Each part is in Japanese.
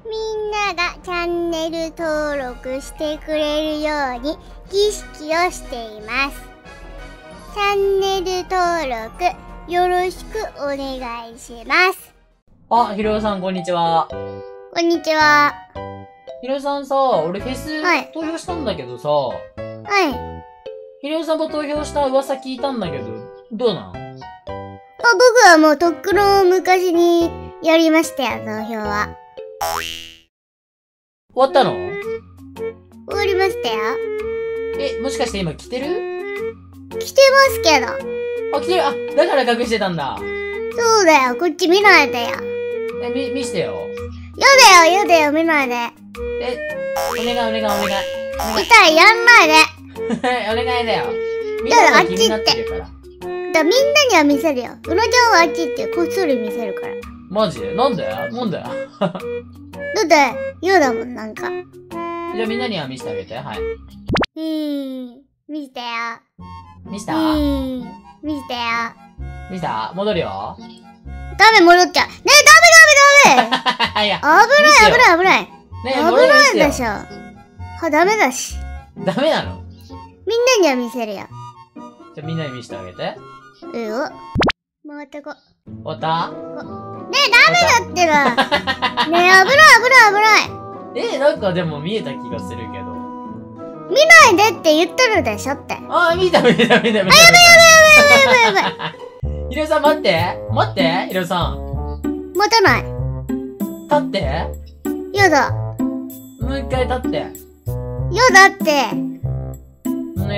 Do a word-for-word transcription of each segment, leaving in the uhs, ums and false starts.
みんながチャンネル登録してくれるように儀式をしています。チャンネル登録よろしくお願いします。 あ、ひろよさんこんにちは。 こんにちは。 ひろよさんさ、俺フェス、 はい、 投票したんだけどさ、 はい。 ひろよさんも投票した噂聞いたんだけど、どうなん？ あ、僕はもうとっくの昔にやりましたよ、投票は。 終わったの？ 終わりましたよ。 え、もしかして今来てる？ 来てますけど。 あ、来てる。あ、だから隠してたんだ。 そうだよ、こっち見ないでよ。 え、み、見してよ。 やだよ、やだよ、見ないで。 え、お願いお願いお願い。お願い。 痛い、やんないで。 お願いだよ。みんやだ、 なあっちが気になっ行って。 てるから。 だ、みんなには見せるよ。うのちゃんはあっち行ってこっそり見せるから。 マジ？なんで？なんで？ だって、嫌だもん、なんか。 じゃあみんなには見せてあげて。はい。 うーん、見せてよ。 見せた？ うーん、見せてよ。 見せた？戻るよ。 ダメ、戻っちゃう。ねえ、ダメダメダメいや、 危ない、危ない、危ない。 ねえ、戻る危ない見せてよでしょ。は、ダメだし。 ダメなの？ みんなには見せるよ。 じゃあみんなに見せてあげて。 うよ。回ってこ。 終わった？ ねえ、ダメだってば。ねえ、危ない、危ない、危ない。 えー、なんかでも見えた気がするけど。 見ないでって言ってるでしょって。 あー、見た見た見た見た見た。 あ、やばいやばいやばいやばいやばい。 ひろよさん待って。待って、ひろよさん。 待たない。 立って。 やだ。 もう一回立って。 やだって。 お願い。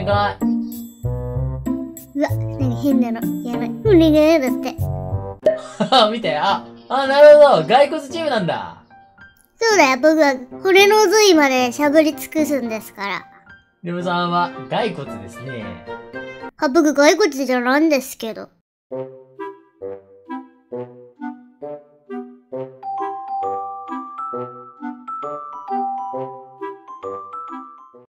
うわ、なんか変なの。やばい。お願いだって。 見て。あ、あ、なるほど。骸骨チームなんだ。 そうだよ、僕は骨の髄までしゃぶり尽くすんですから。 ひろよさんは骸骨ですね。 あ、僕骸骨じゃないんですけど。